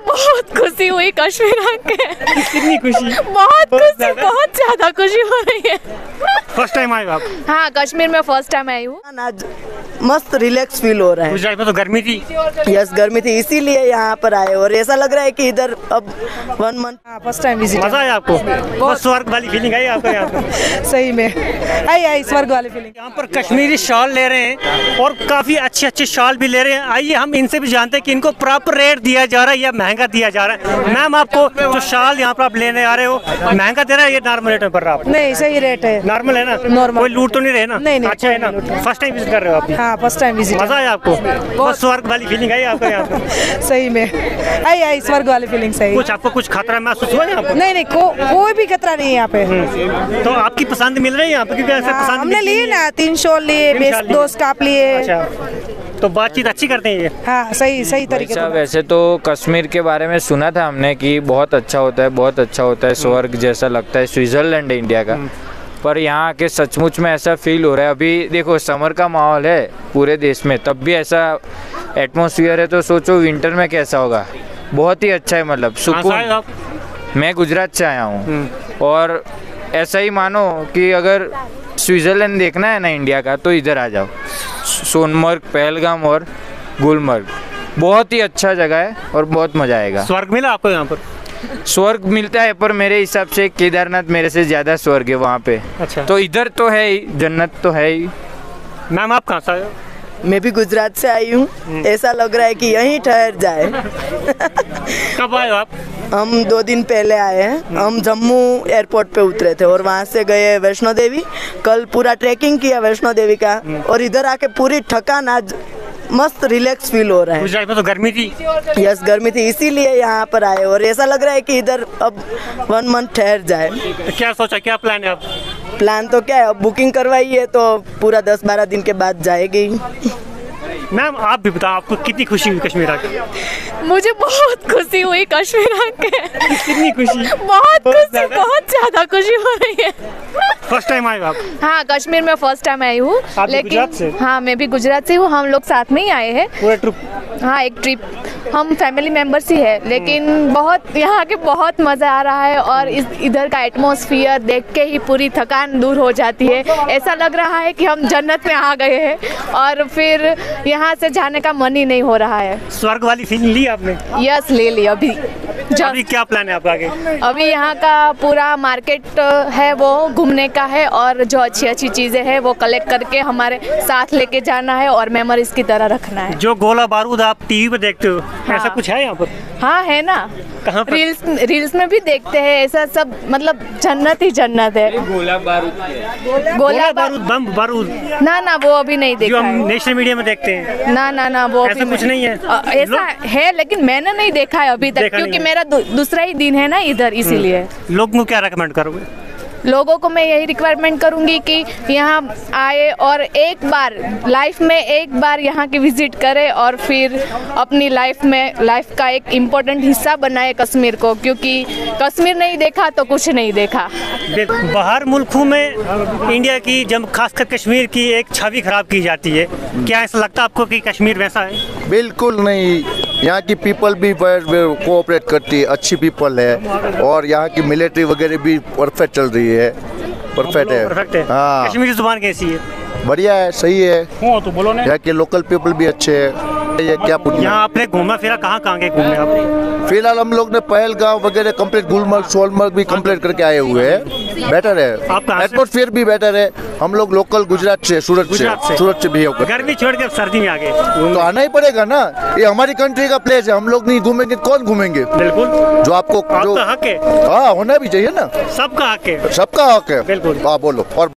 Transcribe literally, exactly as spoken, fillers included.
बहुत खुशी हुई कश्मीर आके। कितनी खुशी? बहुत खुशी, बहुत ज्यादा खुशी हो रही है। फर्स्ट टाइम आए हो आप? हाँ, कश्मीर में फर्स्ट टाइम आई हूँ। आज मस्त रिलैक्स फील हो रहा है। गुजरात में तो गर्मी थी। यस, गर्मी थी, इसीलिए यहाँ पर आए और ऐसा लग रहा है कि इधर अब one month first time visit. मजा आया आपको? बहुत स्वर्ग वाली फीलिंग आई आपको यहाँ पर? सही में आई आई स्वर्ग वाली फीलिंग। यहाँ पर कश्मीरी शॉल ले रहे हैं और काफी अच्छे अच्छे शॉल भी ले रहे हैं। आइए हम इनसे भी जानते हैं कि इनको प्रॉपर रेट दिया जा रहा है या महंगा दिया जा रहा है। मैम, आपको जो शॉल यहाँ पर आप लेने आ रहे हो, महंगा दे रहा है या नॉर्मल रेट में पड़ रहा है? नहीं, सही रेट है। नॉर्मल है ना? नॉर्मल। कोई लूट तो नहीं रहे ना? नहीं, नहीं, अच्छा है ना? फर्स्ट टाइम विजिट कर रहे हो आप? हाँ, फर्स्ट टाइम विजिट। मजा आया आपको? बहुत स्वर्ग वाली फीलिंग आई आपको यहाँ पर? सही में आई आई स्वर्ग वाली फीलिंग। सही। कुछ आपको कुछ खतरा महसूस हुआ यहाँ पर? नहीं नहीं, को, कोई भी खतरा नहीं है यहाँ पे। तो आपकी पसंद मिल रही है यहाँ पे? क्योंकि ऐसे हाँ, पसंद हमने लिए ना, तीन शॉल लिए, बेस्ट दोस्त काप लिए। अच्छा, तो बातचीत अच्छी करते हैं ये? हाँ, सही सही तरीके से। वैसे तो कश्मीर के बारे में सुना था हमने कि बहुत अच्छा होता है, बहुत अच्छा होता है, स्वर्ग जैसा लगता है, स्विट्जरलैंड है इंडिया का। पर यहाँ आके सचमुच में ऐसा फील हो रहा है। अभी देखो समर का माहौल है पूरे देश में, तब भी ऐसा एटमॉस्फेयर है, तो सोचो विंटर में कैसा होगा। बहुत ही अच्छा है, मतलब सुकून। मैं गुजरात से आया हूँ और ऐसा ही मानो कि अगर स्विट्जरलैंड देखना है ना इंडिया का, तो इधर आ जाओ। सोनमर्ग, पहलगाम और गुलमर्ग बहुत ही अच्छा जगह है और बहुत मजा आएगा। स्वर्ग मिला आपको यहाँ पर? स्वर्ग मिलता है, पर मेरे हिसाब से केदारनाथ मेरे से ज़्यादा स्वर्ग है वहाँ पे। अच्छा, तो इधर तो है ही, जन्नत तो है ही। मैम, आप कहाँ से आए हो? मैं भी गुजरात से आई हूँ। ऐसा लग रहा है कि यहीं ठहर जाए। कब आए हो आप? हम दो दिन पहले आए हैं। हम जम्मू एयरपोर्ट पे उतरे थे और वहाँ से गए वैष्णो देवी। कल पूरा ट्रैकिंग किया वैष्णो देवी का और इधर आके पूरी थकान, आज मस्त रिलैक्स फील हो रहा है। गुजरात में तो गर्मी थी। यस, गर्मी थी, इसीलिए यहाँ पर आए और ऐसा लग रहा है कि इधर अब वन मंथ ठहर जाए। तो क्या सोचा, क्या प्लान है अब? प्लान तो क्या है, अब बुकिंग करवाई है तो पूरा दस बारह दिन के बाद जाएगी। मैम, आप भी बताओ, आपको कितनी खुशी हुई कश्मीर आके? मुझे बहुत खुशी हुई कश्मीर आके। कितनी खुशी? बहुत खुशी, बहुत ज्यादा खुशी हो रही है। फर्स्ट टाइम आए हो आप? हाँ, कश्मीर में फर्स्ट टाइम आई हूँ। गुजरात से? हाँ, मैं भी गुजरात से हूँ। हम लोग साथ में ही आए हैं। पूरा ट्रिप? हाँ, एक ट्रिप। हम फैमिली मेंबर्स ही है, लेकिन बहुत यहाँ के बहुत मज़ा आ रहा है और इस इधर का एटमॉस्फेयर देख के ही पूरी थकान दूर हो जाती है। ऐसा लग रहा है कि हम जन्नत में आ गए हैं और फिर यहाँ से जाने का मन ही नहीं हो रहा है। स्वर्ग वाली फीलिंग ली आपने? यस, ले ली अभी। अभी क्या प्लान है आपका आगे? अभी यहाँ का पूरा मार्केट है वो घूमने का है और जो अच्छी अच्छी चीज़ें हैं वो कलेक्ट करके हमारे साथ लेके जाना है और मेमोरीज की तरह रखना है। जो गोला बारूद आप टीवी पे देखते हो, हाँ। ऐसा कुछ है यहाँ पर? हाँ, है ना। कहाँ पर? रील्स रील्स में भी देखते हैं ऐसा सब, मतलब जन्नत ही जन्नत है। गोला बारूद, गोला, गोला बारूद, बम बारूद? ना ना, वो अभी नहीं जो देखा हम है। नेशनल मीडिया में देखते हैं। ना ना ना, वो ऐसा कुछ नहीं है? अ, ऐसा है, लेकिन मैंने नहीं देखा है अभी तक, क्योंकि मेरा दू, दूसरा ही दिन है ना इधर, इसीलिए। लोगों को क्या रेकमेंड करोगे? लोगों को मैं यही रिक्वायरमेंट करूंगी कि यहाँ आए और एक बार लाइफ में एक बार यहाँ की विजिट करें और फिर अपनी लाइफ में लाइफ का एक इम्पोर्टेंट हिस्सा बनाए कश्मीर को, क्योंकि कश्मीर नहीं देखा तो कुछ नहीं देखा। बाहर मुल्कों में इंडिया की, जब खासकर कश्मीर की एक छवि खराब की जाती है, क्या ऐसा लगता है आपको कि कश्मीर वैसा है? बिल्कुल नहीं, यहाँ की पीपल भी कोऑपरेट करती है, अच्छी पीपल है और यहाँ की मिलिट्री वगैरह भी परफेक्ट चल रही है। परफेक्ट है, परफेक्ट है। हाँ। कश्मीरी जुबान कैसी है? बढ़िया है, सही है। हो तो बोलो ना। यहाँ के लोकल पीपल भी अच्छे हैं। ये क्या पूछना? यहाँ आपने घूमा फिरा, कहाँ कहाँ गए घूमने आप? फिलहाल हम लोग ने पहलगाम वगैरह कंप्लीट, गुलमर्ग सोलमर्ग भी कंप्लीट करके आए हुए हैं। बेटर है, एटमॉस्फेयर भी बेटर है। हम लोग लोकल गुजरात से, सूरत से सूरत से भी होकर गर्मी छोड़ के सर्दी में आ गए तो आना ही पड़ेगा ना। ये हमारी कंट्री का प्लेस है, हम लोग नहीं घूमेंगे कौन घूमेंगे? बिल्कुल, जो आपको जो हक है। हाँ, होना भी चाहिए ना, सबका हक है। सबका हक है। बिल्कुल। हाँ, बोलो। और